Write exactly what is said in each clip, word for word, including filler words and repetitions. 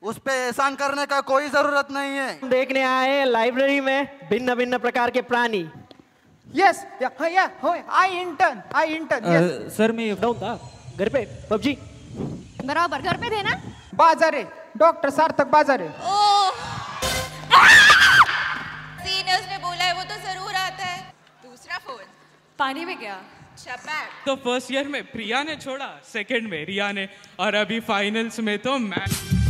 उस पे एहसान करने का कोई जरूरत नहीं है। देखने आए लाइब्रेरी में भिन्न भिन्न प्रकार के प्राणी। यस या I intern I intern sir मैं था घर पे पबजी बराबर घर पे थे ना। बाजार है डॉक्टर सार्थक बाजार है। सीनियर्स ने बोला है वो तो जरूर आता है। दूसरा फोन पानी में गया। तो फर्स्ट ईयर में प्रिया ने छोड़ा, सेकंड में रिया ने, और अभी फाइनल्स में तो मैं।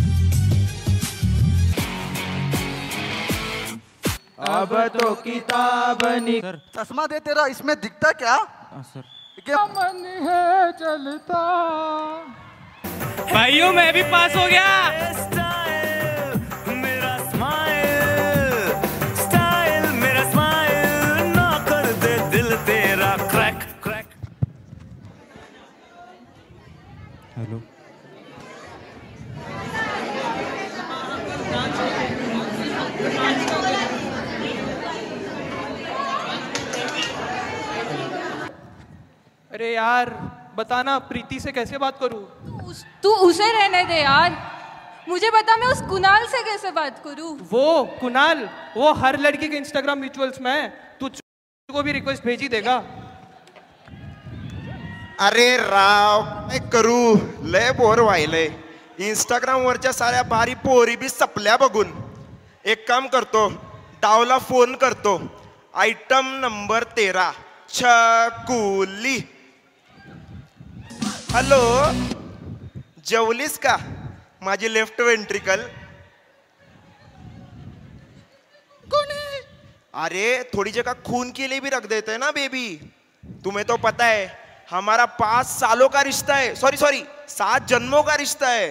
अब तो किताब नहीं। चश्मा दे तेरा, इसमें दिखता क्या? सर क्या मन है चलता। भाइयों मैं भी पास हो गया। मेरा स्माइल स्टाइल मेरा स्माइल ना कर दे दिल तेरा क्रैक क्रैक। हेलो अरे यार बताना प्रीति से कैसे बात करूं? उस, तू उसे रहने दे यार, मुझे बता मैं उस कुणाल से कैसे बात करूं? वो कुणाल वो हर लड़की के इंस्टाग्राम म्यूचुअल्स में है, तू को भी रिक्वेस्ट भेजी देगा। अरे राव काय करू, लय बोर व्हायलंय इंस्टाग्राम वरच्या साऱ्या बारी पोरी बी सपल्या बघून। एक काम करतो, डावला फोन करतो। आयटम नंबर तेरा छकुली। हॅलो जेवलीस का माझी लेफ्ट वेंट्रिकल? अरे थोड़ी जगह खून के लिए भी रख देते हैं ना बेबी। तुम्हें तो पता है हमारा पांच सालों का रिश्ता है, सॉरी सॉरी सात जन्मों का रिश्ता है।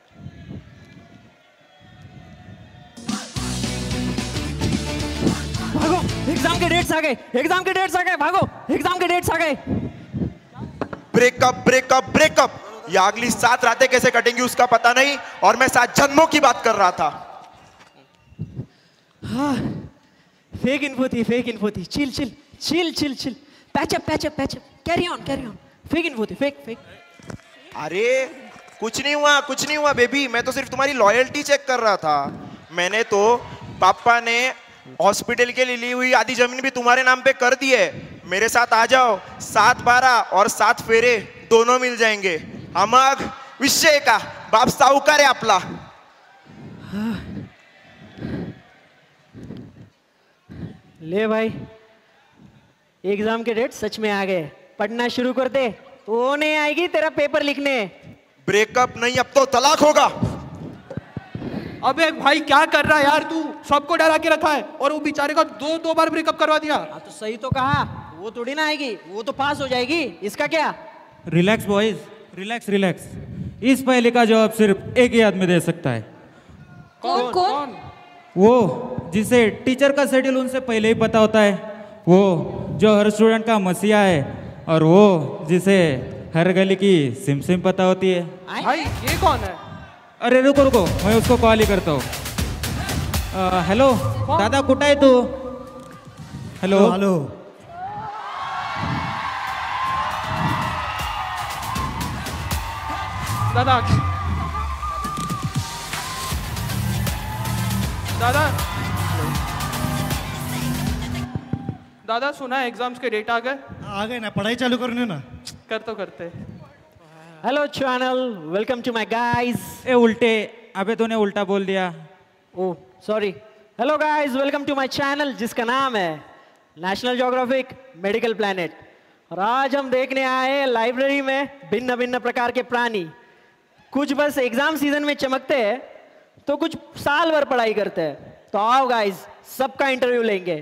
भागो एग्जाम के डेट्स आ गए, एग्जाम के डेट्स आ गए, भागो एग्जाम के डेट्स आ गए। ब्रेकअप ब्रेकअप ब्रेकअप, या अगली सात रातें कैसे कटेंगी उसका पता नहीं, और मैं सात जन्मों की बात कर रहा था। हाँ, फेक इन्फो थी, फेक इन्फो थी। Chill chill chill chill chill patchup patchup patchup carry on carry on. Fake info थी, फेक फेक। अरे कुछ नहीं हुआ कुछ नहीं हुआ बेबी, मैं तो सिर्फ तुम्हारी लॉयल्टी चेक कर रहा था। मैंने तो पापा ने हॉस्पिटल के लिए ली हुई आधी जमीन भी तुम्हारे नाम पे कर दी है। मेरे साथ आ जाओ, सात बारह और सात फेरे दोनों मिल जाएंगे। हम विषय का बाप साहूकार है आपला। ले भाई एग्जाम के डेट सच में आ गए, पढ़ना शुरू कर दे, वो नहीं आएगी तेरा पेपर लिखने। ब्रेकअप नहीं अब तो तलाक होगा। अबे भाई क्या कर रहा है यार तू, सबको डरा के रखा है और वो बेचारे का दो दो बार ब्रेकअप करवा दिया। हाँ तो सही तो कहा, वो थोड़ी ना आएगी, वो तो पास हो जाएगी, इसका क्या। Relax boys, relax relax. इस पहले का जवाब सिर्फ एक ही आदमी दे सकता है। कौन कौन? वो जिसे टीचर का शेड्यूल उनसे पहले ही पता होता है, वो जो हर स्टूडेंट का मसीहा है, और वो जिसे हर गली की सिम सिम पता होती है। भाई ये कौन है? अरे रुको रुको, मैं उसको कॉल ही करता हूँ। हेलो दादा कुठं आहे तू? हेलो हेलो दादा दादा दादा सुना है एग्जाम्स के डेट आ गए? आ गए ना, पढ़ाई चालू करने ना। कर तो करते। Hello channel, welcome to my guys. ए उल्टे, अबे तूने उल्टा बोल दिया। Oh sorry. Hello guys, welcome to my channel जिसका नाम है नेशनल ज्योग्राफिक मेडिकल प्लैनेट। और आज हम देखने आए हैं लाइब्रेरी में भिन्न भिन्न प्रकार के प्राणी। कुछ बस एग्जाम सीजन में चमकते हैं तो कुछ साल भर पढ़ाई करते हैं। तो आओ गाइस, सबका इंटरव्यू लेंगे।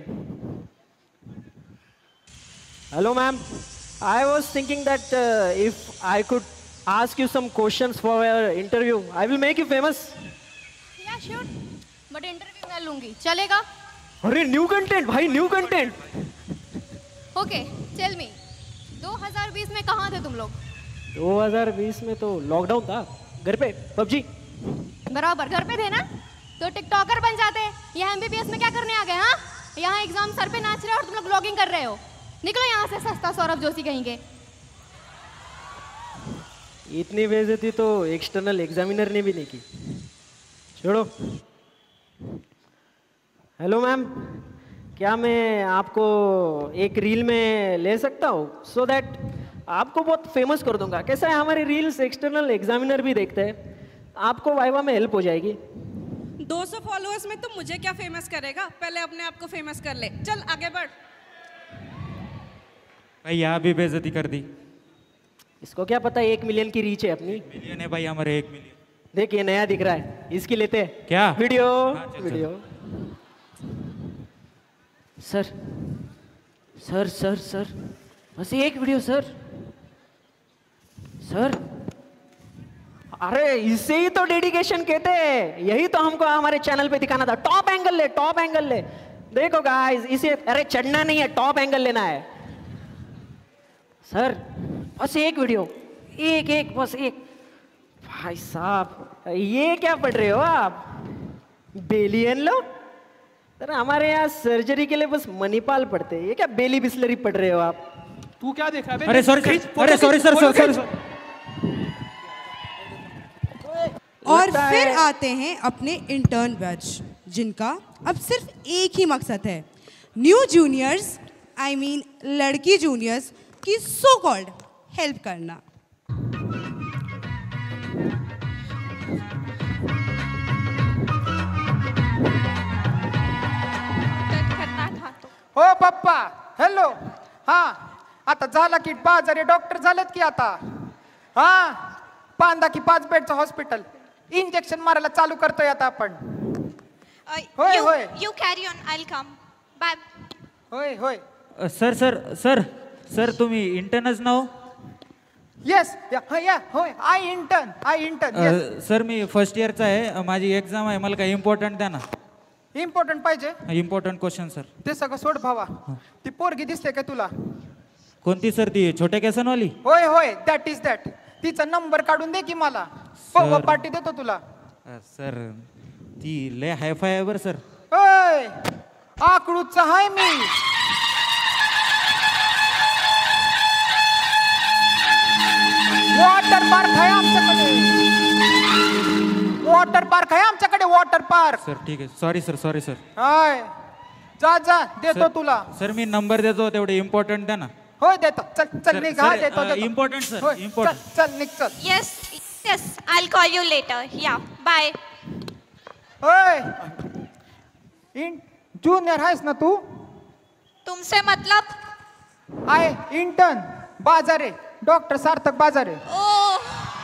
Hello ma'am, I was thinking that uh, if I could ask you some questions for your interview, I will make you famous. Yeah, sure. But interview मैं लूँगी, चलेगा? अरे न्यू कंटेंट भाई, new content. Okay, tell me, दो हज़ार बीस में कहाँ थे तुम लोग? दो हज़ार बीस में तो लॉकडाउन था, घर पे पबजी। बराबर घर पे थे ना, तो टिकटॉकर बन जाते। यहाँ एमबीबीएस में क्या करने आ गए? हाँ, यहाँ एग्जाम सर पे नाच रहे हो और तुम लोग ब्लॉगिंग कर रहे हो। निकलो यहाँ से, सस्ता सौरभ जोशी कहेंगे। इतनी बेइज्जती तो एक्सटर्नल एग्जामिनर ने भी नहीं की। छोड़ो। हेलो मैम, क्या मैं आपको एक रील में ले सकता हूँ सो दैट आपको बहुत फेमस कर दूंगा। कैसा है, हमारी रील्स एक्सटर्नल एग्जामिनर भी देखते हैं, आपको वाइवा में हेल्प हो जाएगी। दो सौ फॉलोअर्स में तो मुझे क्या फेमस करेगा, पहले अपने आप को फेमस कर ले। चल आगे बढ़। भाई यहाँ भी बेइज्जती कर दी। इसको क्या पता एक मिलियन की रीच है अपनी। मिलियन है भाई हमारे, एक मिलियन। देखिए नया दिख रहा है, इसकी लेते हैं क्या वीडियो। हाँ, चल, video sir sir sir sir बस एक वीडियो सर। सर अरे इसे ही तो डेडिकेशन कहते हैं, यही तो हमको हमारे चैनल पे दिखाना था। टॉप एंगल ले, टॉप एंगल ले। देखो गाइस, इसे अरे चढ़ना नहीं है, टॉप एंगल लेना है। सर बस एक वीडियो, एक एक बस एक। भाई साहब ये क्या पढ़ रहे हो आप, बेलियन लो? सर हमारे यहाँ सर्जरी के लिए बस मणिपाल पढ़ते हैं, ये क्या बेली बिस्लरी पढ़ रहे हो आप? तू क्या देख रहा है? अरे सॉरी अरे सॉरी सर सॉरी सर। और फिर आते हैं अपने इंटर्न बैच, जिनका अब सिर्फ एक ही मकसद है, न्यू जूनियर्स आई मीन लड़की जूनियर्स की सो कॉल्ड हेल्प करना। हो पप्पा, हॅलो. हा आता झाला की बाजारे डॉक्टर झालेत की आता. हा पांदा की पाच बेडचं हॉस्पिटल, इंजेक्शन मारायला चालू करतोय आता आपण. होय होय you carry on, I will come. Bye. होय होय. सर सर सर सर तुम्ही इंटर्नच ना हो? येस या होय, I intern I intern. Sir मी फर्स्ट इयरचा आहे, माझी एक्झाम आहे, मला काही इम्पॉर्टंट द्या ना. इम्पॉर्टंट पाहिजे? Important question sir. ते सगळं सोड भावा. ती पोरगी दिसते का तुला? कोणती सर, ती छोट्या केसांवाली? होय होय, दॅट इज दॅट. तिचा नंबर काढून दे की मला, पव पार्टी देतो तुला. सर ती लय हायफाय आहे बरं सर. होय आकडूचा हाय मी. वॉटर पार्क आहे आमच्याकडे, वॉटर पार्क आहे आमच्याकडे, वॉटर पार्क. सर ठीक आहे, सॉरी सर सॉरी सर. हाय जा जा, देतो तुला. सर मी नंबर देतो, तेवढे इम्पॉर्टंट द्या ना. होय देतो, चल चल निघ. हा देतो देतो. Important sir, important. चल निघ चल. Yes yes, I will call you later. या बाय. होय इन जूनियर आहेस ना तू? तुमसे मतलब? आहे इंटर्न बाजारे, doctor Sarthak Bajare. Oh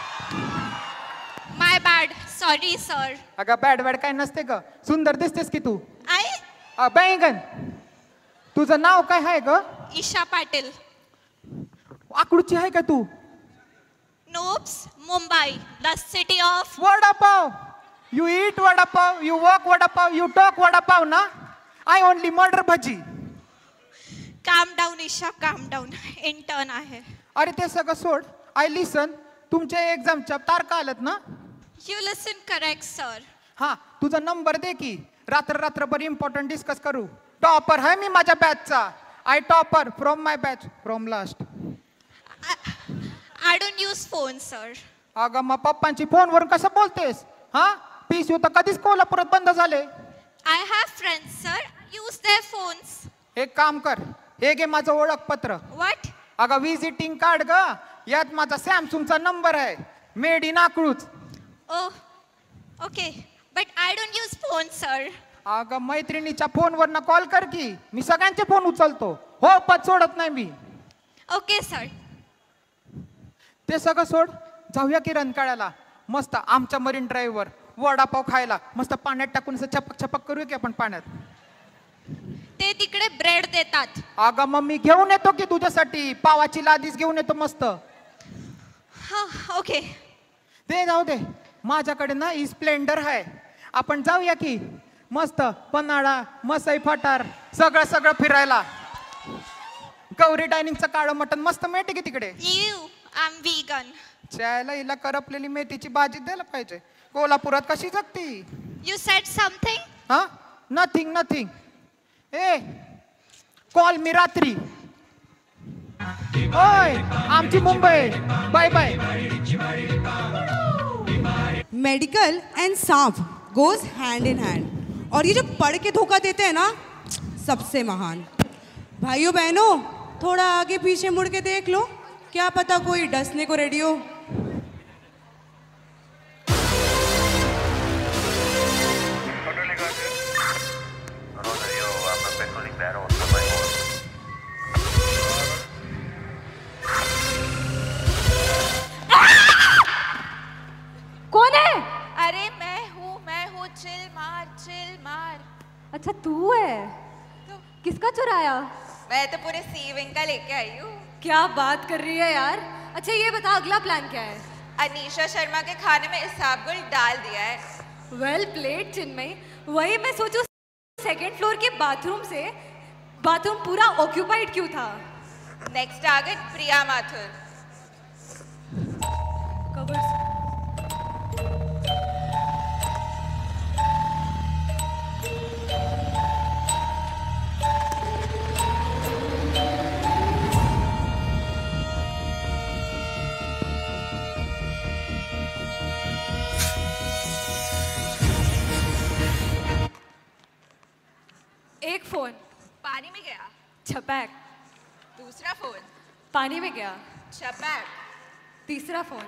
my bad, sorry sir. अगं बॅड बॅड काय नसते ग, सुंदर दिसतेस की तू. आय बैंगन. तुझं नाव काय आहे ग? ईशा पाटील. आकडूची आहे का तू? Nopes, Mumbai, the city of vada pav. You eat vada pav, you walk vada pav, you talk vada pav ना. I only murder bhaji. Calm down Isha, काम डाऊन. इंटर्न आहे. अरे ते सगळं सोड, आय लिसन. तुमच्या एक्झामच्या तारखा आल्यात ना? You listen correct sir. हा तुझा नंबर दे की, रात्र रात्रभर इम्पॉर्टंट डिस्कस करू. टॉपर आहे मी माझ्या बॅचचा. I topper from my batch from last. I don't use phone sir. अगं मग पप्पांची फोनवरून कसं बोलतेस? हा पीस तर कधीच कोल्हापुरात बंद झाले. I have friends sir, use their phones. एक काम कर, हे घे माझं ओळखपत्र. व्हॉट? अगं विजिटिंग कार्ड ग, यात माझा सॅमसंगचा नंबर आहे, made in Akluj. Oh okay, but I don't use phone sir. अगं मैत्रिणीच्या फोनवरनं कॉल कर की, मी सगळ्यांचे फोन उचलतो. हो पत सोडत नाही मी. Okay sir. ते सगळं सोड, जाऊया की रंकाळ्याला मस्त आमच्या मरीन ड्राईव्हवर वडापाव खायला. मस्त पाण्यात टाकून असं छपक छपक करूया की आपण पाण्यात. ते तिकडे ब्रेड देतात. अगं मग मी घेऊन येतो की तुझ्यासाठी, पावाची लादीच घेऊन येतो मस्त. हा ओके. ते जाऊ दे, माझ्याकडे ना ही स्प्लेंडर आहे, आपण जाऊया की मस्त पन्हाळा, मसाई फाटार, सगळं सगळं फिरायला. गौरी डायनिंगचं काळं मटण मस्त मिळते की तिकडे. You I am vegan. चायला हिला करपलेली मेथीची भाजी द्यायला पाहिजे. कोल्हापुरात कशी जगती? You said something? हा नथिंग नथिंग. ए कॉल मी रात्री. ओय आमची Mumbai. Bye bye. Medical and सांप गोज हैंड इन हैंड। और ये जो पढ़ के धोखा देते हैं ना, सबसे महान। भाइयों बहनों, थोड़ा आगे पीछे मुड़ के देख लो, क्या पता कोई डसने को रेडी हो। कौन है? अरे मैं हूँ मैं हूँ चिल मार चिल मार। अच्छा तू है? तो किसका चुराया? मैं तो पूरे सी विंग का लेके आई हूँ। क्या बात कर रही है यार। अच्छा ये बता अगला प्लान क्या है? अनीशा शर्मा के खाने में इसाबगुल डाल दिया है। Well played Chinmayi. वही मैं सोचूं सेकंड फ्लोर के बाथरूम से बाथरूम पूरा ऑक्यूपाइड क्यों था? Next target Priya Mathur. Covers. एक फोन पानी में गया। छपैक। दूसरा फोन पानी में गया। छपैक। तीसरा फोन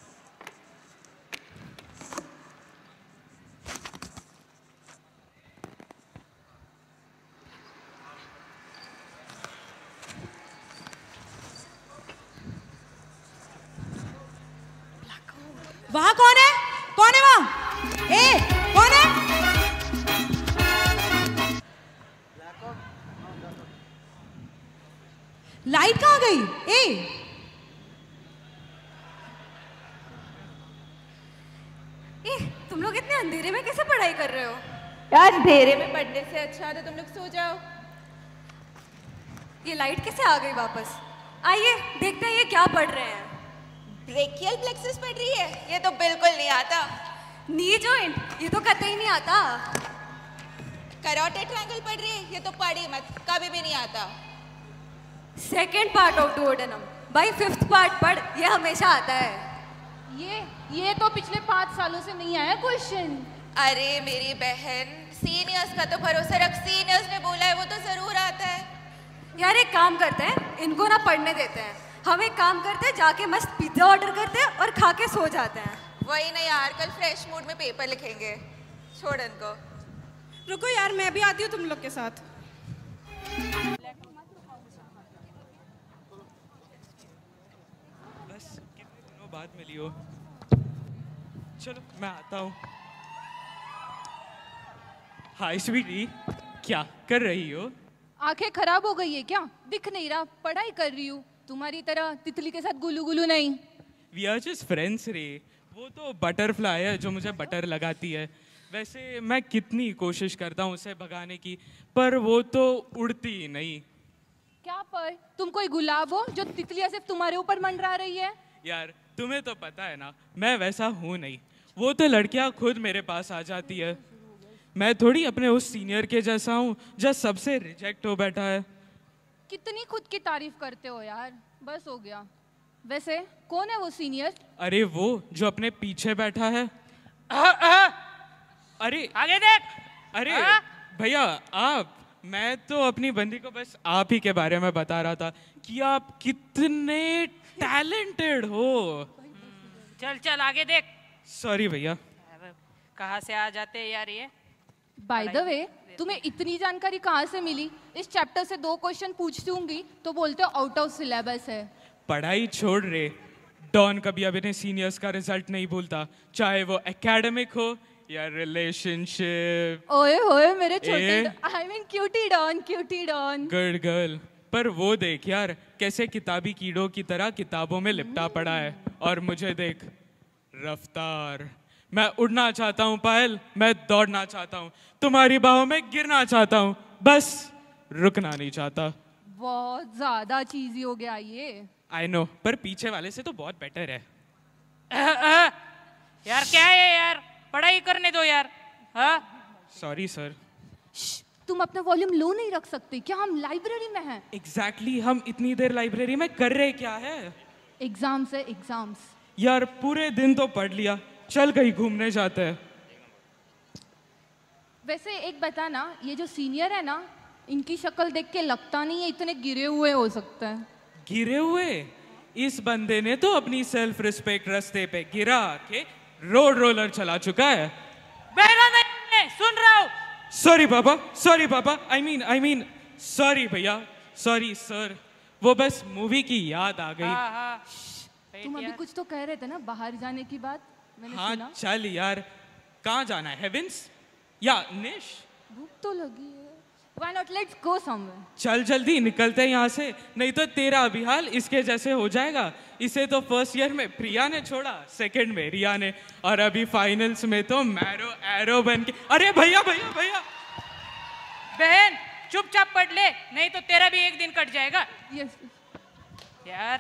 वहां कौन है? कौन है वहां? ए, कौन है? लाइट कहाँ गई? ए, ए, तुम लोग इतने अंधेरे में कैसे पढ़ाई कर रहे हो? यार अंधेरे में पढ़ने से अच्छा तो तुम लोग सो जाओ। ये लाइट कैसे आ गई वापस? आइए देखते हैं ये क्या पढ़ रहे हैं। ब्रेकियल प्लेक्सस पढ़ रही है? ये तो बिल्कुल नहीं आता। Knee joint? ये तो कतई नहीं आता। करोटे ट्रायंगल पढ़ रही है? ये तो पढ़ी मत, कभी भी नहीं आता। सेकेंड पार्ट ऑफ डुओडेनम भाई फिफ्थ पार्ट पढ़, ये हमेशा आता है। ये ये तो पिछले पाँच सालों से नहीं आया क्वेश्चन। अरे मेरी बहन, सीनियर्स का तो भरोसा रख, सीनियर्स ने बोला है वो तो जरूर आता है। यार एक काम करते हैं, इनको ना पढ़ने देते हैं। हम एक काम करते हैं, जाके मस्त पिज्जा ऑर्डर करते हैं और खा के सो जाते हैं। वही नहीं यार, कल फ्रेश मूड में पेपर लिखेंगे। छोड़ इनको। रुको यार, मैं भी आती हूँ तुम लोग के साथ। बस कितने दिनों बाद मिली हो। चलो मैं आता हूँ। हाय स्वीटी, क्या कर रही हो? आंखें खराब हो गई है क्या? दिख नहीं रहा, पढ़ाई कर रही हूँ। तुम्हारी तरह तितली के साथ गुलू गुलू नहीं। वी आर जस्ट फ्रेंड्स रे। वो तो बटरफ्लाई है जो मुझे बटर लगाती है। वैसे मैं कितनी कोशिश करता हूँ उसे भगाने की, पर वो तो उड़ती ही नहीं। क्या पर? तुम कोई गुलाब हो जो तितलियां सिर्फ तुम्हारे ऊपर मंडरा रही है? यार तुम्हें तो पता है ना, मैं वैसा हूँ नहीं। वो तो लड़कियाँ खुद मेरे पास आ जाती है। मैं थोड़ी अपने उस सीनियर के जैसा हूँ जो सबसे रिजेक्ट हो बैठा है। कितनी खुद की तारीफ करते हो यार, बस हो गया। वैसे कौन है वो सीनियर? अरे वो जो अपने पीछे बैठा है। आ, आ, अरे आगे देख। अरे भैया आप, मैं तो अपनी बंदी को बस आप ही के बारे में बता रहा था कि आप कितने टैलेंटेड हो। चल चल आगे देख। सॉरी भैया। कहाँ से आ जाते हैं यार ये? बाय द वे, तुम्हें इतनी जानकारी कहाँ से मिली? इस चैप्टर से दो क्वेश्चन पूछती हूँगी तो बोलते हो आउट ऑफ सिलेबस है। पढ़ाई छोड़ रे, डॉन कभी अपने सीनियर्स का रिजल्ट नहीं भूलता, चाहे वो एकेडमिक हो या रिलेशनशिप। ओए होए मेरे छोटे, I mean cutie don, cutie don. Good girl. पर वो देख यार, कैसे किताबी कीड़ों की तरह किताबों में लिपटा पड़ा है, और मुझे देख रफ्तार। मैं उड़ना चाहता हूँ पायल, मैं दौड़ना चाहता हूँ, तुम्हारी बाहों में गिरना चाहता हूँ, बस रुकना नहीं चाहता। बहुत ज्यादा चीजी हो गया ये। आई नो, पर पीछे वाले से तो बहुत बेटर है। आ, आ, यार क्या है यार, पढ़ाई करने दो यार। हाँ सॉरी सर। तुम अपना वॉल्यूम लो नहीं रख सकते क्या? हम लाइब्रेरी में हैं। एग्जैक्टली exactly, हम इतनी देर लाइब्रेरी में कर रहे क्या है? एग्जाम्स है, एग्जाम्स। यार पूरे दिन तो पढ़ लिया, चल कहीं घूमने जाते हैं। वैसे एक बता ना, ये जो सीनियर है ना, इनकी शक्ल देख के लगता नहीं है इतने गिरे हुए हो सकता है। गिरे हुए? इस बंदे ने तो अपनी सेल्फ रिस्पेक्ट रास्ते पे गिरा के रोड रोलर चला चुका है। बहरा नहीं, सुन रहा हूँ। Sorry papa, sorry papa, I mean I mean sorry भैया, सॉरी सर, वो बस मूवी की याद आ गई। तुम अभी कुछ तो कह रहे थे ना बाहर जाने की बात, मैंने हाँ सुना। चल यार, कहाँ जाना है? हेवेंस या निश? भूख तो लगी है। Why not let's go somewhere? चल जल्दी निकलते हैं यहाँ से, नहीं तो तेरा अभी हाल इसके जैसे हो जाएगा। इसे तो फर्स्ट ईयर में प्रिया ने छोड़ा, सेकंड में रिया ने, और अभी फाइनल्स में तो मैरो एरो बन के। अरे भैया भैया भैया, बहन चुपचाप पढ़ ले, नहीं तो तेरा भी एक दिन कट जाएगा। यस यार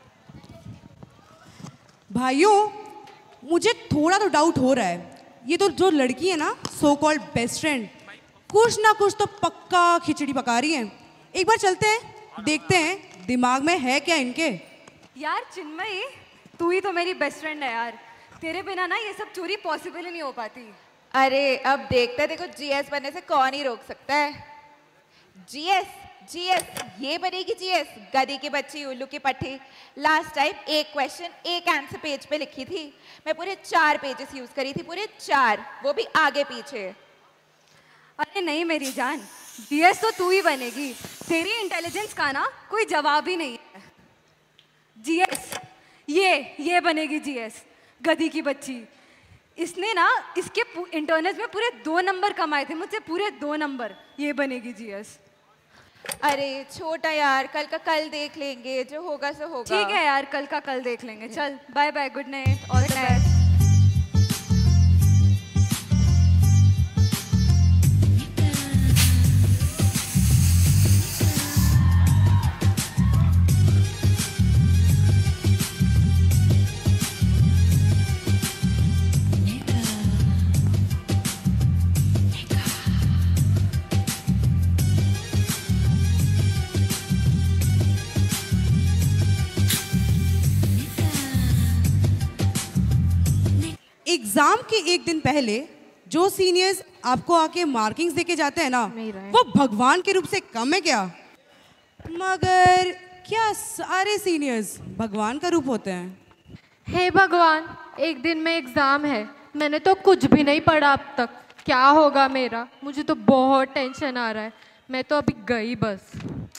भाइयों, मुझे थोड़ा तो डाउट हो रहा है, ये तो जो लड़की है ना, सो कॉल्ड बेस्ट फ्रेंड, कुछ ना कुछ तो पक्का खिचड़ी पका रही है। एक बार चलते हैं, देखते हैं दिमाग में है क्या इनके। यार चिन्मयी, तू ही तो मेरी बेस्ट फ्रेंड है यार, तेरे बिना ना ये सब चोरी पॉसिबल ही नहीं हो पाती। अरे अब देखते देखो, जीएस बनने से कौन ही रोक सकता है। जीएस जीएस ये बनेगी जीएस, गधी की बच्ची, उल्लू की पट्टी। लास्ट टाइम एक क्वेश्चन एक आंसर पेज पे लिखी थी, मैं पूरे चार पेजेस यूज करी थी, पूरे चार, वो भी आगे पीछे। अरे नहीं मेरी जान, जीएस तो तू ही बनेगी, तेरी इंटेलिजेंस का ना कोई जवाब ही नहीं है। जीएस ये ये बनेगी जीएस, गधी की बच्ची। इसने ना इसके इंटरनल्स में पूरे दो नंबर कमाए थे मुझसे, पूरे दो नंबर। ये बनेगी जीएस। अरे छोटा यार, कल का कल देख लेंगे, जो होगा सो होगा। ठीक है यार, कल का कल देख लेंगे। चल bye bye, good night, all the best. Exam के एक दिन पहले जो सीनियर्स आपको आके मार्किंग्स देके जाते हैं ना, वो भगवान के रूप से कम है क्या? मगर क्या सारे सीनियर्स भगवान का रूप होते हैं? हे भगवान, एक दिन में एग्जाम है, मैंने तो कुछ भी नहीं पढ़ा अब तक, क्या होगा मेरा? मुझे तो बहुत टेंशन आ रहा है, मैं तो अभी गई बस।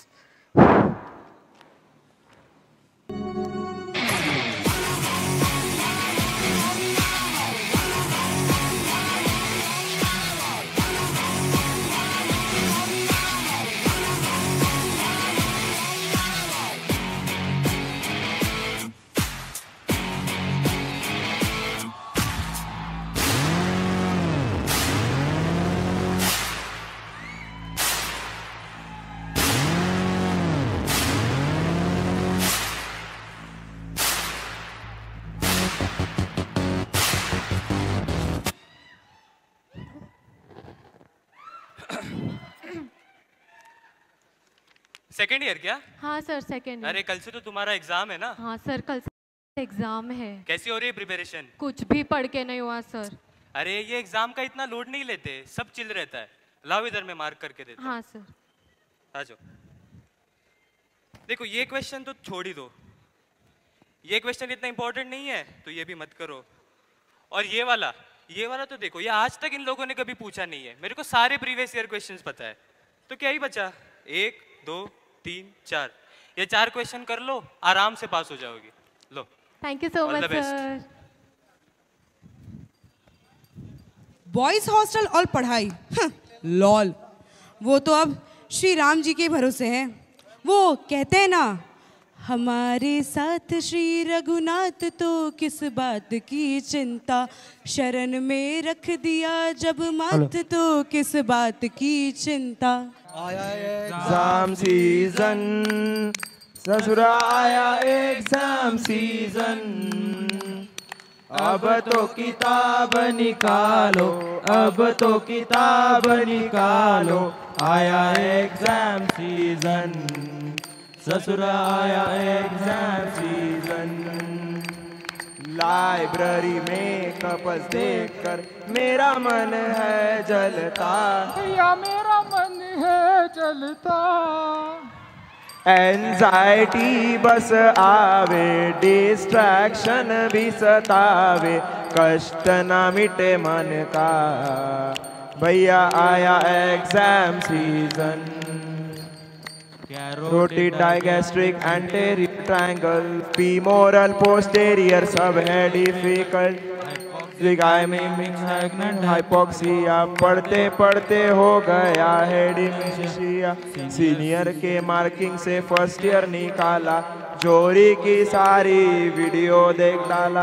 सेकेंड ईयर क्या? हाँ सर सेकेंड। अरे कल से तो तुम्हारा एग्जाम है ना? हाँ सर, कल से एग्जाम है। कैसी हो रही है प्रिपरेशन? कुछ भी पढ़ के नहीं हुआ सर। अरे ये एग्जाम का इतना लोड नहीं लेते, सब चिल रहता है। लाओ इधर मैं मार्क करके देता हूँ। हाँ सर। आ जाओ। देखो ये क्वेश्चन तो छोड़ ही दो, ये क्वेश्चन इतना इंपॉर्टेंट नहीं है तो ये भी मत करो। और ये वाला ये वाला तो देखो, ये आज तक इन लोगों ने कभी पूछा नहीं है, मेरे को सारे प्रीवियस ईयर क्वेश्चंस पता है। तो क्या ही बचा, एक दो तीन चार, ये चार क्वेश्चन कर लो, आराम से पास हो जाओगी। लो thank you so All the much best. Sir. Boys hostel और पढ़ाई, लॉल, वो तो अब श्री राम जी के भरोसे हैं। वो कहते हैं ना, हमारे साथ श्री रघुनाथ तो किस बात की चिंता, शरण में रख दिया जब माथ तो किस बात की चिंता। एग्जाम सीजन, ससुरा आया एग्जाम सीजन, अब तो किताब निकालो, अब तो किताब निकालो, आया एग्जाम सीजन, ससुरा आया एग्जाम सीजन। लाइब्रेरी में कपस देखकर मेरा मन है जलता, भैया मेरा मन है जलता। एंजाइटी बस आवे, डिस्ट्रैक्शन भी सतावे, कष्ट ना मिटे मन का, भैया आया एग्जाम सीजन। रोटी digastric anterior triangle, femoral posterior सब है डिफिकल्ट, हाइपोक्सिया पढ़ते पढ़ते हो गया है डिमेंशिया। सीनियर के मार्किंग से फर्स्ट ईयर निकाला, चोरी की सारी वीडियो देख डाला,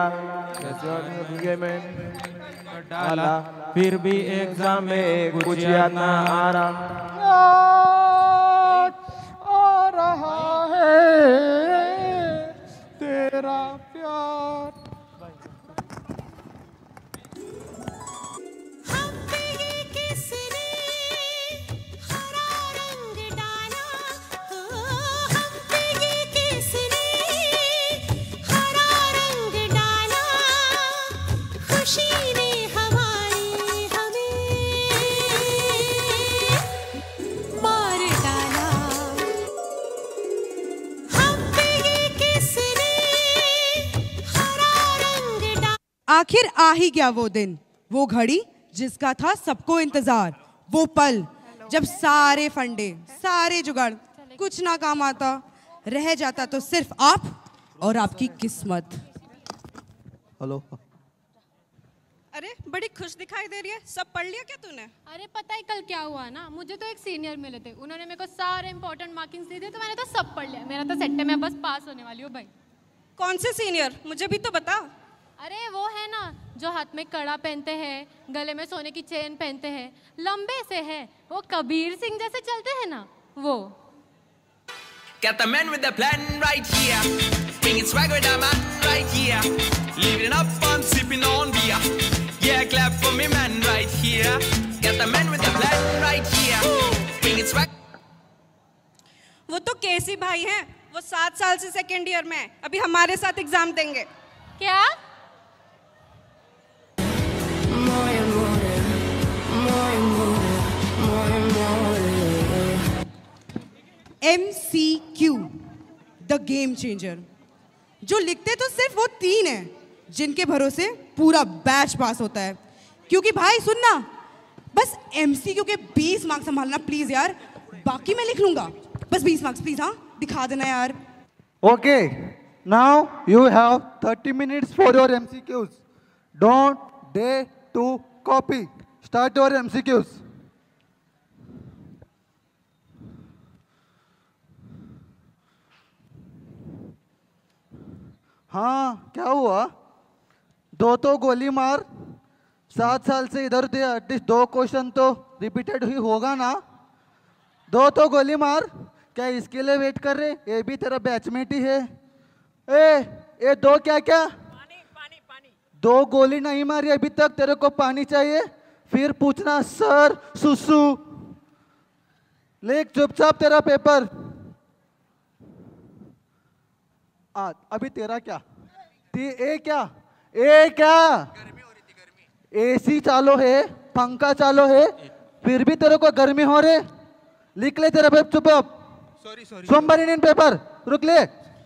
डाला फिर भी एग्जाम में कुछ याद ना आ रहा। आ रहा है तेरा प्यार। आखिर आ ही गया वो दिन, वो घड़ी जिसका था सबको इंतजार, वो पल जब सारे फंडे, सारे जुगाड़ कुछ ना काम आता, रह जाता तो सिर्फ आप और आपकी किस्मत। हेलो। अरे बड़ी खुश दिखाई दे रही है, सब पढ़ लिया क्या तूने? अरे पता है कल क्या हुआ ना, मुझे तो एक सीनियर मिले थे, उन्होंने मेरे को सारे इंपॉर्टेंट मार्किंग्स दे दिए, तो मैंने तो सब पढ़ लिया। मेरा तो सेट है, मैं बस पास होने वाली हूँ भाई। कौन से सीनियर, मुझे भी तो बता। अरे वो है ना जो हाथ में कड़ा पहनते हैं, गले में सोने की चेन पहनते हैं, लंबे से है, वो कबीर सिंह जैसे चलते हैं ना, वो। Got the man with the plan right here, bringing swag with the man right here, living up fun, sipping on beer, yeah clap for me man right here, got the man with the plan right here, bringing swag। वो तो केसी भाई हैं, वो सात साल से second year में है, अभी हमारे साथ एग्जाम देंगे। क्या? M C Q the game changer. जो लिखते तो सिर्फ वो तीन हैं जिनके भरोसे पूरा बैच पास होता है। क्योंकि भाई सुनना, बस एम सी क्यू के बीस मार्क्स संभालना प्लीज यार, बाकी मैं लिख लूंगा, बस बीस मार्क्स प्लीज। हाँ दिखा देना यार। Okay, now you have thirty minutes for your M C Qs. Don't dare to copy. Start your M C Qs. हाँ क्या हुआ? दो तो गोली मार, सात साल से इधर उधर एटलीस्ट दो क्वेश्चन तो रिपीटेड ही होगा ना। दो तो गोली मार, क्या इसके लिए वेट कर रहे? ये भी तेरा बैचमेट ही है। ए ये दो क्या क्या पानी, पानी, पानी। दो गोली नहीं मारी अभी तक, तेरे को पानी चाहिए? फिर पूछना सर सुसु। लेख चुपचाप तेरा पेपर। आ, अभी तेरा क्या? ती ए क्या? ए क्या? एसी चालू है, पंखा चालू है, फिर भी तेरे को गर्मी हो रहे? लिख ले तेरा पेपर चुपचाप। सॉरी सॉरी सोमवार इन पेपर रुक ले।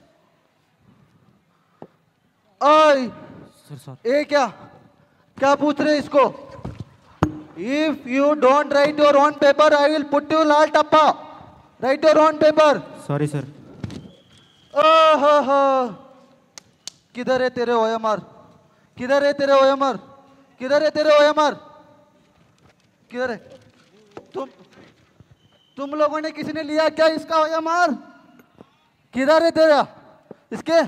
ओए ए क्या क्या पूछ रहे इसको? If you don't write your own paper I will put you लाल टप्पा। Write your own paper. Sorry sir. ओहो, किधर है तेरे ओएमआर? किधर है तेरे ओएमआर? किधर है तेरे ओएमआर? किधर है? तुम तुम लोगों ने किसी ने लिया क्या इसका ओएमआर? किधर है तेरा इसके?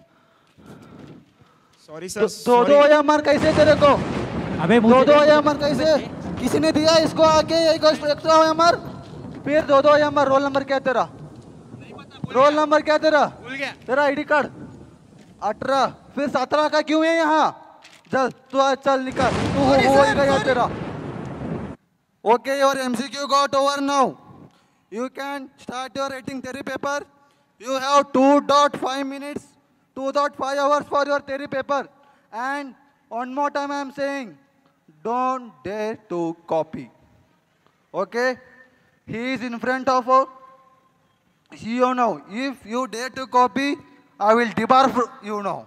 Sorry sir. दो दो ओएमआर कैसे तेरे को? अबे दो दो ओएमआर कैसे? किसी ने दिया इसको आके एक एक्स्ट्रा ओएमआर? फिर दो दो ओएमआर। रोल नंबर क्या है तेरा? रोल नंबर क्या तेरा? भूल गया। तेरा आईडी कार्ड अठारह, फिर सत्रह का क्यों है यहाँ? चल तू आज चल निकल, तू हो गया तेरा। Okay, your MCQ got over now. You can start your writing theory paper. You have two point five minutes, two point five hours for your theory paper. And one more time I am saying, don't dare to copy. Okay? He is in front of you now. If you dare to copy, I will debar you now.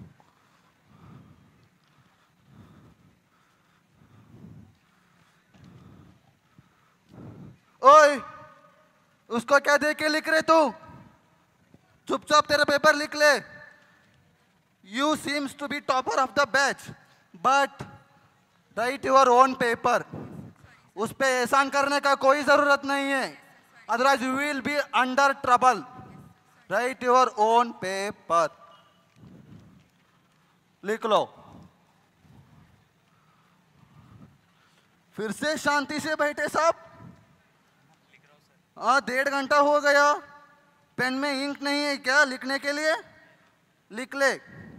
ओए, उसको क्या दे के लिख रहे तू? चुपचाप तेरा paper लिख ले. You seems to be topper of the batch, but write your own paper. उस पे एहसान करने का कोई जरूरत नहीं है. Otherwise you will be under trouble. Write your own paper. लिख लो. फिर से शांति से बैठे साहब. हाँ, डेढ़ घंटा हो गया. पेन में इंक नहीं है क्या लिखने के लिए? लिख ले.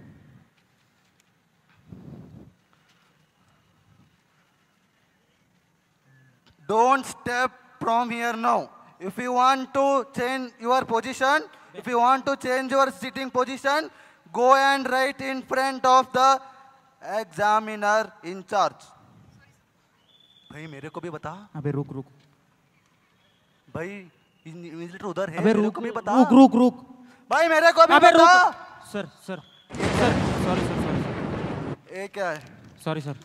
Don't step from here now. If you want to change your position, if you want to change your sitting position, go and write in front of the examiner in charge. भाई मेरे को भी बता. अबे रुक रुक. भाई इन्विजिलेटर उधर है. अबे मेरे रुक को भी बता. रुक रुक रुक. भाई मेरे को भी अबे बता. रुक. Sir sir sir sorry sir sorry. ये क्या है? Sorry sir.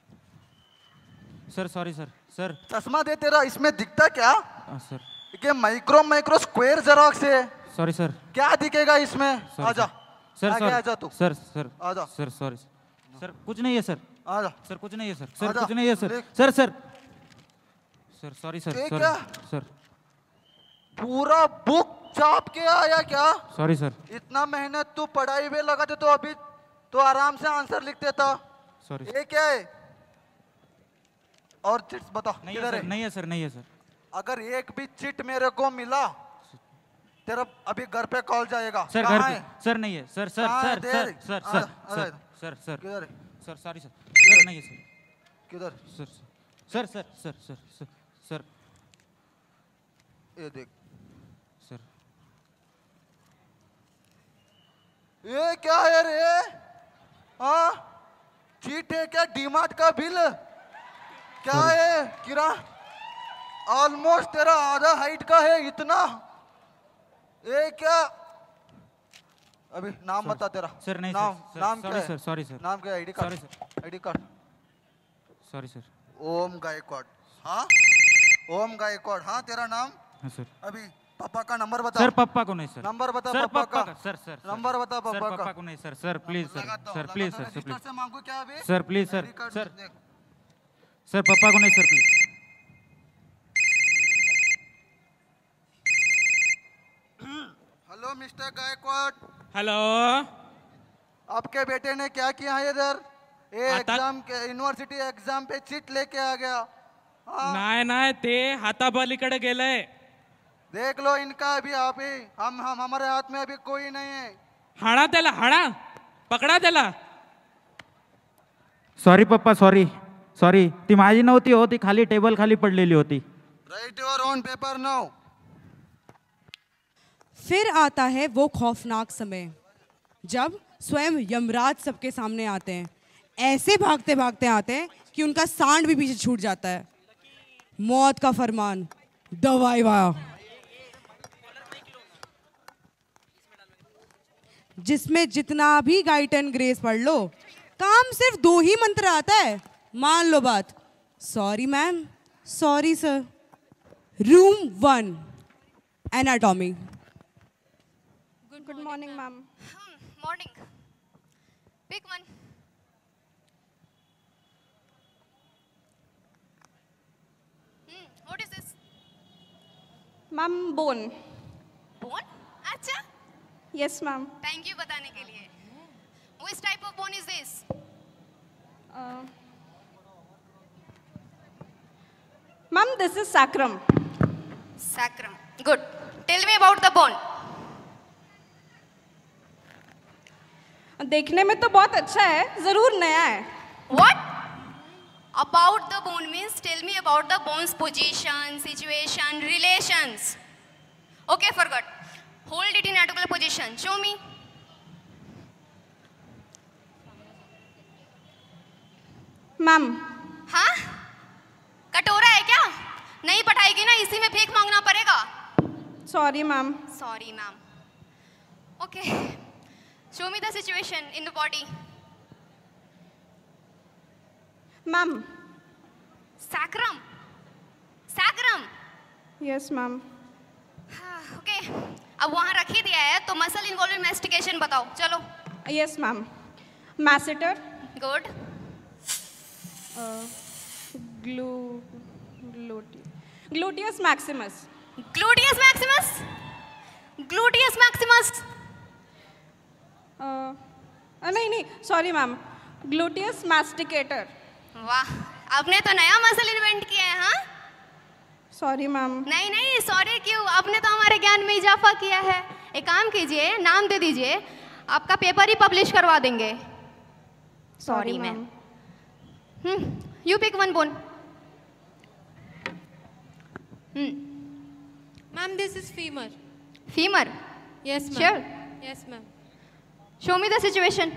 Sir sorry sir. Sir चश्मा दे तेरा. इसमें दिखता क्या? सर ये माइक्रो माइक्रो स्क्वायर जेरॉक्स है. Sorry sir. क्या दिखेगा इसमें? Sorry, आजा. सर आगे सर आजा तू. सर सर आजा. Sir sorry sir. कुछ नहीं है सर. आजा. सर कुछ नहीं है सर. सर आजा. कुछ नहीं है सर. देख. Sir sir sir sorry sir. ये सॉरी क्या? सर. पूरा बुक छाप के आया क्या? Sorry sir. इतना मेहनत तू पढ़ाई में लगा तो अभी तो आराम से आंसर लिखते था. सॉरी. ये क्या है? और चिट्स बता. नहीं है किधर सर. नहीं है सर. नहीं है सर. अगर एक भी चिट मेरे को मिला तेरा अभी घर पे कॉल जाएगा. सर घर कहाँ पे है? सर नहीं है सर. सर कहाँ है? सर दे सर दे. सर आजा, सर आजा. सर सर किधर है? Sir sorry sir. सर नहीं है सर. किधर? Sir sir sir sir sir sir sir. ये देख. सर ये क्या है रे? हाँ, चीट है क्या? डीमार्ट का बिल क्या है? किरा ऑलमोस्ट तेरा आधा हाइट का है. इतना ये क्या? अभी नाम बता तेरा. सर नहीं नाम सर. नाम सॉरी क्या है? सर. Sorry sir. नाम क्या है? ID card. Sorry sir. ID card. Sorry sir. Om Gaikwad. हाँ, ओम गायकवाड़. हाँ, तेरा नाम? हाँ सर. अभी पापा का नंबर बता. सर पप्पा को नहीं सर. नंबर बता सर पापा पप्पा का. का. सर सर नंबर बता सर पापा पप्पा का. को नहीं सर. Sir please sir. लगाता हूँ, सर प्लीज लगाता सर. हूँ. Sir register please. से मांगू क्या अभी? Sir please sir. ID card sir देख. सर पप्पा को नहीं sir please. Hello mister Gaikwad. Hello. आपके बेटे ने क्या किया है इधर? ये आता- एग्जाम के यूनिवर्सिटी एग्जाम पे चिट लेके आ गया. हाँ, नाही नाही ते हाताबालीकडे गेलंय. देख लो इनका अभी. आप ही हम हम हमारे हाथ में अभी कोई नहीं है. हाणा त्याला हाणा. पकडा त्याला. सॉरी पप्पा. Sorry sorry. ती माझी नव्हती हो. ती खाली टेबल खाली पडलेली होती. Write your own paper now. फिर आता है वो खौफनाक समय जब स्वयं यमराज सबके सामने आते हैं. ऐसे भागते भागते आते हैं कि उनका सांड भी पीछे छूट जाता है. मौत का फरमान दवाई वाया, जिसमें जितना भी गाइटन ग्रेस पढ़ लो काम सिर्फ दो ही मंत्र आता है. मान लो बात. Sorry ma'am. Sorry sir. Room one anatomy. Good morning, ma'am. Morning. Pick one. Hmm, what is this? Ma'am, bone. Bone? अच्छा. Yes, ma'am. Thank you बताने के लिए. Which type of bone is this? Uh, ma'am, this is sacrum. Sacrum. Good. Tell me about the bone. देखने में तो बहुत अच्छा है, जरूर नया है. What? About the bone means tell me about the bone's position, situation, relations. Okay, forgot. Hold it in articular position. Show me. Ma'am. हाँ, कटोरा है क्या? नहीं पटाएगी ना, इसी में भीख मांगना पड़ेगा। Sorry ma'am. Sorry ma'am. Okay, show me the situation in the body. Ma'am. Sacrum, sacrum. Yes ma'am. Okay, अब वहाँ रख ही दिया है तो मसल इन्वॉल्व इन्वेस्टिगेशन बताओ, चलो। Yes ma'am. Masseter. Good. Glue glutei gluteus maximus. Gluteus maximus, gluteus maximus. नहीं नहीं सॉरी मैम, ग्लूटियस मैस्टिकेटर। वाह, आपने तो नया मसल इन्वेंट किया है। हाँ, सॉरी मैम। नहीं नहीं सॉरी क्यों, आपने तो हमारे ज्ञान में इजाफा किया है। एक काम कीजिए, नाम दे दीजिए, आपका पेपर ही पब्लिश करवा देंगे। Sorry ma'am. Hmm, you pick one bone. Ma'am this is femur. Femur? Yes ma'am. Sure? Yes ma'am. Show me the situation.